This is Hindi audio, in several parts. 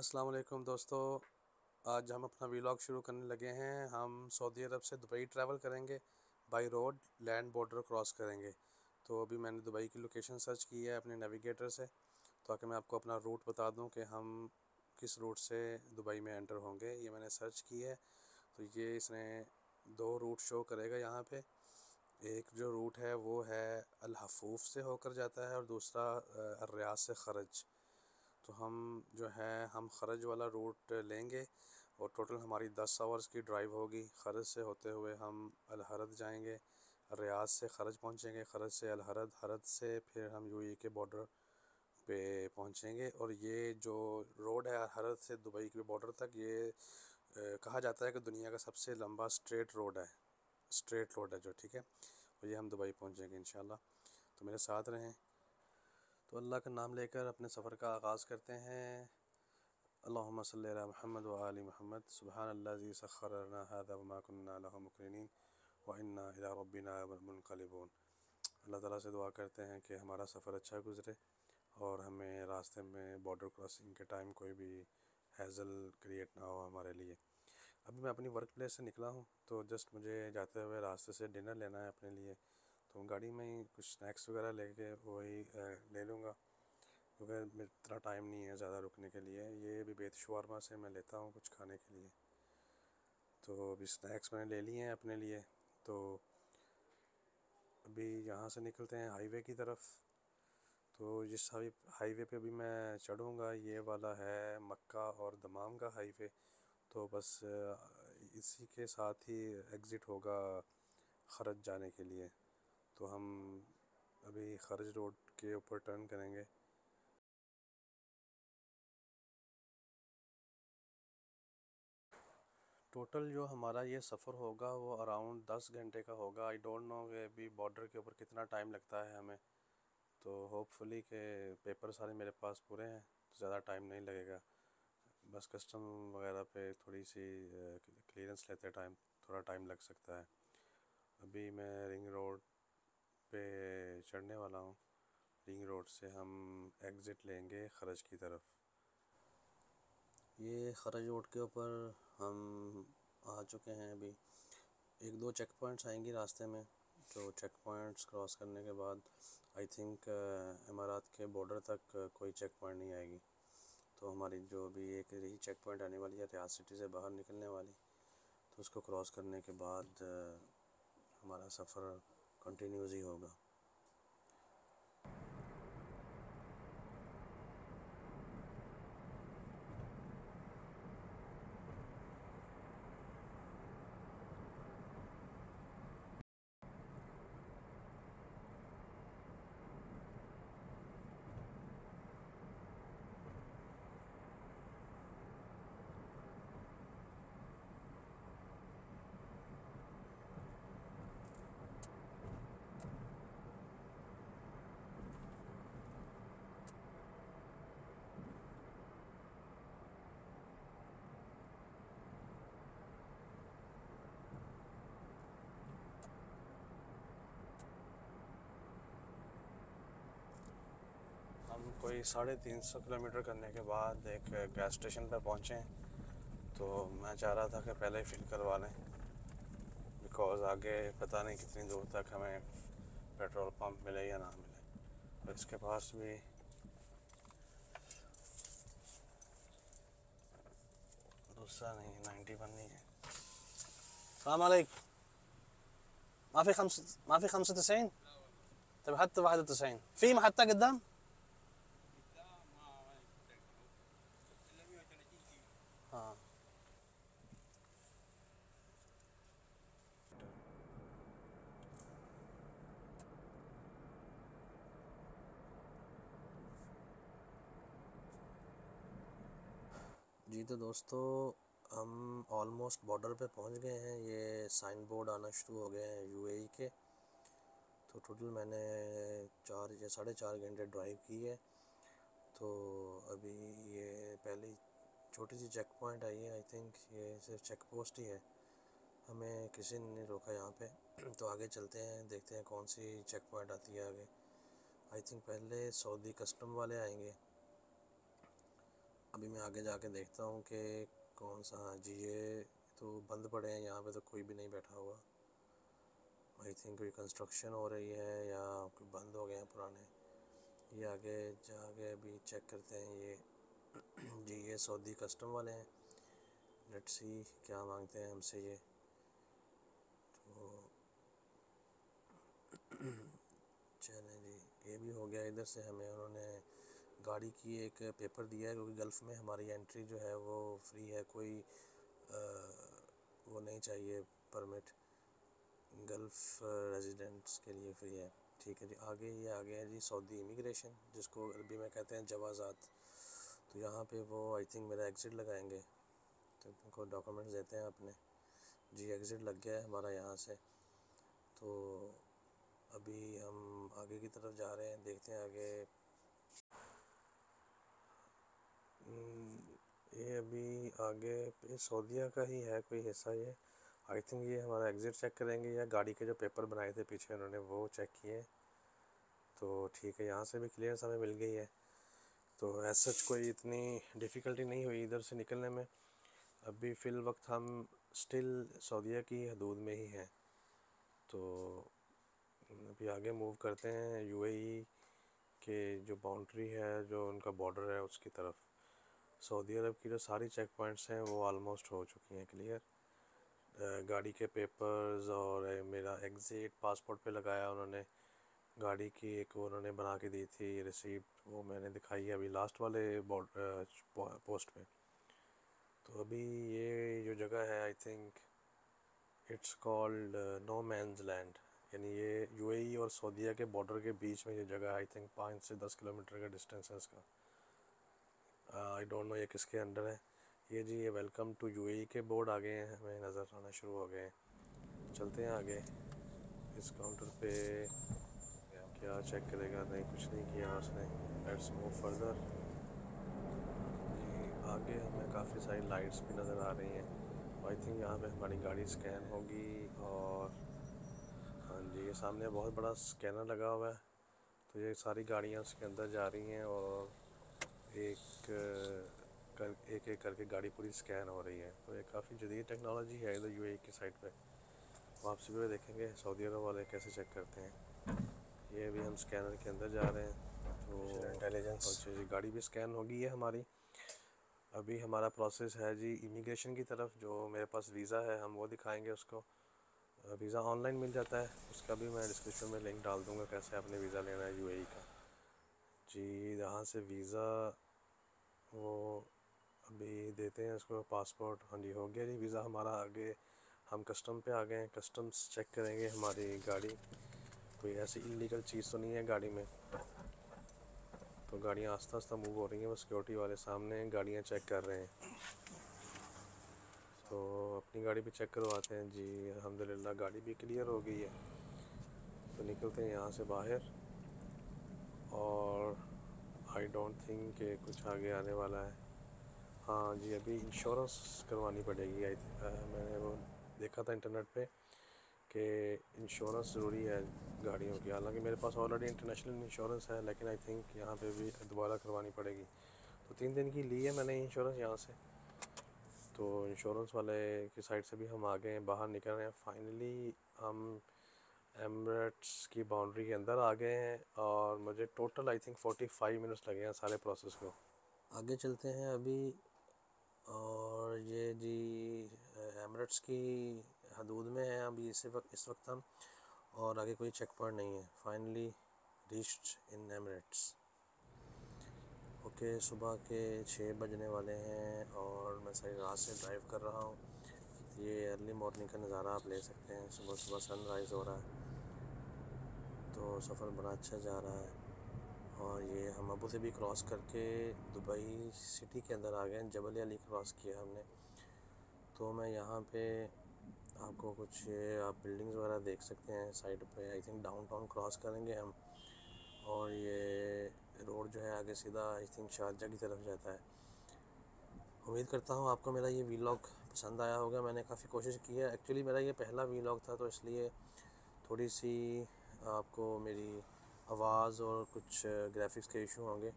अस्सलाम वालेकुम दोस्तों। आज हम अपना वीलॉग शुरू करने लगे हैं। हम सऊदी अरब से दुबई ट्रैवल करेंगे, by road land border cross करेंगे। तो अभी मैंने दुबई की लोकेशन सर्च की है अपने नेविगेटर से, ताकि मैं आपको अपना रूट बता दूं कि हम किस रूट से दुबई में एंटर होंगे। ये मैंने सर्च की है, तो ये इसने दो रूट शो करेगा यहाँ पे। एक जो रूट है वो है अल हफूफ से होकर जाता है और दूसरा रियाद से खरज। तो हम जो है हम खरज वाला रूट लेंगे और टोटल हमारी 10 आवर्स की ड्राइव होगी। खरज से होते हुए हम अल हरद जाएंगे, रियाद से खरज पहुंचेंगे, खरज से अल हरद, हरद से फिर हम यूएई के बॉर्डर पे पहुंचेंगे। और ये जो रोड है हरद से दुबई के बॉर्डर तक, ये कहा जाता है कि दुनिया का सबसे लंबा स्ट्रेट रोड है, स्ट्रेट रोड है जो, ठीक है। और ये हम दुबई पहुंचेंगे इंशाल्लाह। तो मेरे साथ रहें। तो अल्लाह का नाम लेकर अपने सफ़र का आगाज़ करते हैं। अल्लाहुम्मा सल्ली अला मुहम्मद व आलि मुहम्मद। सुब्हानल्लाज़ी सख़्ख़र लना हाज़ा व मा कुन्ना लहू मुक़रिनीन व इन्ना इला रब्बिना मुनक़लिबून। अल्लाह ताला से दुआ करते हैं कि हमारा सफ़र अच्छा गुज़रे और हमें रास्ते में बॉर्डर क्रॉसिंग के टाइम कोई भी हैज़ल क्रिएट ना हो हमारे लिए। अभी मैं अपनी वर्क प्लेस से निकला हूँ, तो जस्ट मुझे जाते हुए रास्ते से डिनर लेना है अपने लिए। तो गाड़ी में ही कुछ स्नैक्स वगैरह लेके वही ले लूँगा, क्योंकि इतना टाइम नहीं है ज़्यादा रुकने के लिए। ये भी बेत शवारमा से मैं लेता हूँ कुछ खाने के लिए। तो अभी स्नैक्स मैंने ले लिए हैं अपने लिए। तो अभी यहाँ से निकलते हैं हाईवे की तरफ। तो जिस हाईवे पे भी मैं चढ़ूँगा, ये वाला है मक्का और दमाम का हाईवे। तो बस इसी के साथ ही एग्ज़िट होगा खरज जाने के लिए। तो हम अभी खरज रोड के ऊपर टर्न करेंगे। टोटल जो हमारा ये सफ़र होगा वो अराउंड 10 घंटे का होगा। आई डोंट नो कि अभी बॉर्डर के ऊपर कितना टाइम लगता है हमें। तो होपफुली के पेपर सारे मेरे पास पूरे हैं, तो ज़्यादा टाइम नहीं लगेगा। बस कस्टम वगैरह पे थोड़ी सी क्लियरेंस लेते टाइम थोड़ा टाइम लग सकता है। अभी मैं रिंग रोड पे चढ़ने वाला हूँ। रिंग रोड से हम एग्ज़िट लेंगे खरज की तरफ। ये खरज रोड के ऊपर हम आ चुके हैं। अभी एक दो चेक पॉइंट्स आएंगी रास्ते में, तो चेक पॉइंट्स क्रॉस करने के बाद आई थिंक इमारात के बॉर्डर तक कोई चेक पॉइंट नहीं आएगी। तो हमारी जो अभी एक यही चेक पॉइंट आने वाली है रियाद सिटी से बाहर निकलने वाली, तो उसको क्रॉस करने के बाद हमारा सफ़र कंटिन्यूस ही होगा। हम कोई 350 किलोमीटर करने के बाद एक गैस स्टेशन पर पहुँचे हैं। तो मैं चाह रहा था कि पहले ही फिल करवा लें, बिकॉज़ आगे पता नहीं कितनी दूर तक हमें पेट्रोल पंप मिले या ना मिले। तो इसके पास भी दूसरा नहीं, 91 नहीं है। सलाम अलैकुम। ما في 95. طيب حتى 91 في محطة قدام. हाँ। जी तो दोस्तों, हम ऑलमोस्ट बॉर्डर पे पहुंच गए हैं। ये साइन बोर्ड आना शुरू हो गए हैं यूएई के। तो टोटल मैंने 4 या 4.5 घंटे ड्राइव की है। तो अभी ये पहली छोटी सी चेक पॉइंट आई है। आई थिंक ये सिर्फ चेक पोस्ट ही है, हमें किसी ने नहीं रोका यहाँ पे। तो आगे चलते हैं, देखते हैं कौन सी चेक पॉइंट आती है आगे। आई थिंक पहले सऊदी कस्टम वाले आएंगे, अभी मैं आगे जाके देखता हूँ कि कौन सा। हाँ जी, ये तो बंद पड़े हैं, यहाँ पे तो कोई भी नहीं बैठा हुआ। आई थिंक कोई कंस्ट्रक्शन हो रही है या कोई बंद हो गए हैं पुराने। ये आगे जाके अभी चेक करते हैं। ये जी ये सऊदी कस्टम वाले हैं। लेट्स सी क्या मांगते हैं हमसे ये। तो चलें जी, ये भी हो गया। इधर से हमें उन्होंने गाड़ी की एक पेपर दिया है, क्योंकि गल्फ़ में हमारी एंट्री जो है वो फ्री है, कोई वो नहीं चाहिए परमिट। गल्फ़ रेजिडेंट्स के लिए फ्री है। ठीक है जी, आगे ये आ गया है जी सऊदी इमिग्रेशन, जिसको अरबी में कहते हैं जवाज़ात। तो यहाँ पे वो आई थिंक मेरा एग्ज़िट लगाएंगे, तो उनको डॉक्यूमेंट्स देते हैं अपने। जी एग्ज़िट लग गया है हमारा यहाँ से। तो अभी हम आगे की तरफ जा रहे हैं, देखते हैं आगे। ये अभी आगे पे सऊदीया का ही है कोई हिस्सा। ये आई थिंक ये हमारा एग्ज़िट चेक करेंगे या गाड़ी के जो पेपर बनाए थे पीछे उन्होंने वो चेक किए। तो ठीक है, यहाँ से भी क्लियरेंस हमें मिल गई है। तो एज सच कोई इतनी डिफ़िकल्टी नहीं हुई इधर से निकलने में। अभी फ़िल वक्त हम स्टिल सऊदीया की हदूद में ही हैं। तो अभी आगे मूव करते हैं यूएई के जो बाउंड्री है, जो उनका बॉर्डर है उसकी तरफ। सऊदी अरब की जो सारी चेक पॉइंट्स हैं वो ऑलमोस्ट हो चुकी हैं क्लियर। गाड़ी के पेपर्स और मेरा एग्ज़िट पासपोर्ट पे लगाया उन्होंने। गाड़ी की एक उन्होंने बना के दी थी रिसीप्ट, वो मैंने दिखाई है अभी लास्ट वाले पोस्ट पे। तो अभी ये जो जगह है I think it's called no man's land, यानी ये यूएई और सऊदीया के बॉर्डर के बीच में ये जगह है। आई थिंक 5 से 10 किलोमीटर का डिस्टेंस है इसका। आई डोंट नो ये किसके अंडर है। ये जी ये वेलकम टू यूएई के बोर्ड आ गए हैं, हमें नज़र आना शुरू हो गए हैं। चलते हैं आगे। इस काउंटर पे क्या चेक करेगा? नहीं, कुछ नहीं किया उसने। Let's move further. जी आगे हमें काफ़ी सारी लाइट्स भी नज़र आ रही हैं। आई थिंक यहाँ पे हमारी गाड़ी स्कैन होगी। और हाँ जी, ये सामने बहुत बड़ा स्कैनर लगा हुआ है। तो ये सारी गाड़ियाँ उसके अंदर जा रही हैं और एक एक करके गाड़ी पूरी स्कैन हो रही है। तो ये काफ़ी जदीद टेक्नोलॉजी है इधर यूएई की साइड पे। वापसी पे देखेंगे सऊदी अरब वाले कैसे चेक करते हैं। ये अभी हम स्कैनर के अंदर जा रहे हैं। तो इंटेलिजेंस अच्छा जी, गाड़ी भी स्कैन होगी है हमारी। अभी हमारा प्रोसेस है जी इमिग्रेशन की तरफ। जो मेरे पास वीज़ा है हम वो दिखाएंगे उसको। वीज़ा ऑनलाइन मिल जाता है, उसका भी मैं डिस्क्रिप्शन में लिंक डाल दूँगा कैसे आपने वीज़ा लेना है यूएई का। जी यहाँ से वीज़ा वो अभी देते हैं उसको पासपोर्ट। हाँ जी हो गया जी वीज़ा हमारा। आगे हम कस्टम पे आ गए हैं। कस्टम्स चेक करेंगे हमारी गाड़ी, कोई ऐसी इलीगल चीज़ तो नहीं है गाड़ी में। तो गाड़ियाँ आस्ता आस्ता मूव हो रही हैं, वो सिक्योरिटी वाले सामने गाड़ियाँ चेक कर रहे हैं। तो अपनी गाड़ी भी चेक करवाते हैं जी। अल्हम्दुलिल्लाह गाड़ी भी क्लियर हो गई है। तो निकलते हैं यहाँ से बाहर। और आई डोंट थिंक कि कुछ आगे आने वाला है। हाँ जी, अभी इंश्योरेंस करवानी पड़ेगी। मैंने वो देखा था इंटरनेट पे कि इंश्योरेंस ज़रूरी है गाड़ियों की। हालांकि मेरे पास ऑलरेडी इंटरनेशनल इंश्योरेंस है, लेकिन आई थिंक यहाँ पे भी दोबारा करवानी पड़ेगी। तो 3 दिन की ली है मैंने इंश्योरेंस यहाँ से। तो इंश्योरेंस वाले की साइड से भी हम आ गए हैं, बाहर निकल रहे हैं। फाइनली हम एमिरेट्स की बाउंड्री के अंदर आ गए हैं। और मुझे टोटल आई थिंक 45 मिनट्स लगे हैं सारे प्रोसेस को। आगे चलते हैं अभी। और ये जी एमिरेट्स की हदूद में है अभी इस वक्त हम। और आगे कोई चेक पॉइंट नहीं है। Finally reached in Emirates. Okay, सुबह के 6 बजने वाले हैं और मैं सारी रात से ड्राइव कर रहा हूँ। ये अर्ली मॉर्निंग का नज़ारा आप ले सकते हैं। सुबह सुबह सनराइज़ हो रहा है, तो सफ़र बड़ा अच्छा जा रहा है। और ये हम अबू धाबी क्रॉस करके दुबई सिटी के अंदर आ गए हैं। जबल अली क्रॉस किया हमने। तो मैं यहाँ पे आपको कुछ आप बिल्डिंग्स वगैरह देख सकते हैं साइड पे। आई थिंक डाउनटाउन क्रॉस करेंगे हम। और ये रोड जो है आगे सीधा आई थिंक शारजा की तरफ जाता है। उम्मीद करता हूँ आपको मेरा ये वीलॉग पसंद आया होगा। मैंने काफ़ी कोशिश की है। एक्चुअली मेरा ये पहला वीलॉग था, तो इसलिए थोड़ी सी आपको मेरी आवाज़ और कुछ ग्राफिक्स के इशू होंगे।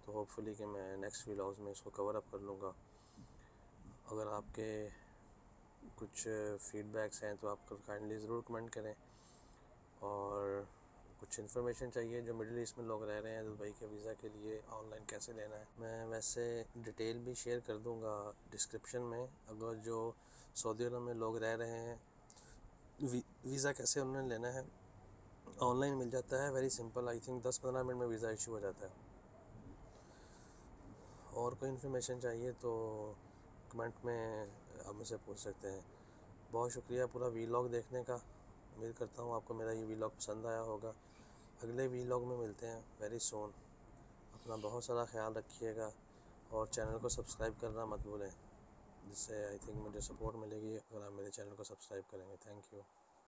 तो होपफुली कि मैं नेक्स्ट व्लॉग्स में इसको कवर अप कर लूँगा। अगर आपके कुछ फीडबैक्स हैं तो आप काइंडली ज़रूर कमेंट करें। और कुछ इन्फॉर्मेशन चाहिए जो मिडिल ईस्ट में लोग रह रहे हैं दुबई के वीज़ा के लिए ऑनलाइन कैसे लेना है, मैं वैसे डिटेल भी शेयर कर दूंगा डिस्क्रिप्शन में। अगर जो सऊदी अरब में लोग रह रहे हैं वीज़ा कैसे उन्होंने लेना है ऑनलाइन मिल जाता है, very simple. I think 10-15 minute में वीज़ा इशू हो जाता है। और कोई इन्फॉर्मेशन चाहिए तो कमेंट में आप मुझसे पूछ सकते हैं। बहुत शुक्रिया पूरा वीलॉग देखने का। उम्मीद करता हूँ आपको मेरा ये वीलॉग पसंद आया होगा। अगले वीलॉग में मिलते हैं वेरी सून। अपना बहुत सारा ख्याल रखिएगा और चैनल को सब्सक्राइब करना मत भूलें, जिससे आई थिंक मुझे सपोर्ट मिलेगी अगर आप मेरे चैनल को सब्सक्राइब करेंगे। Thank you.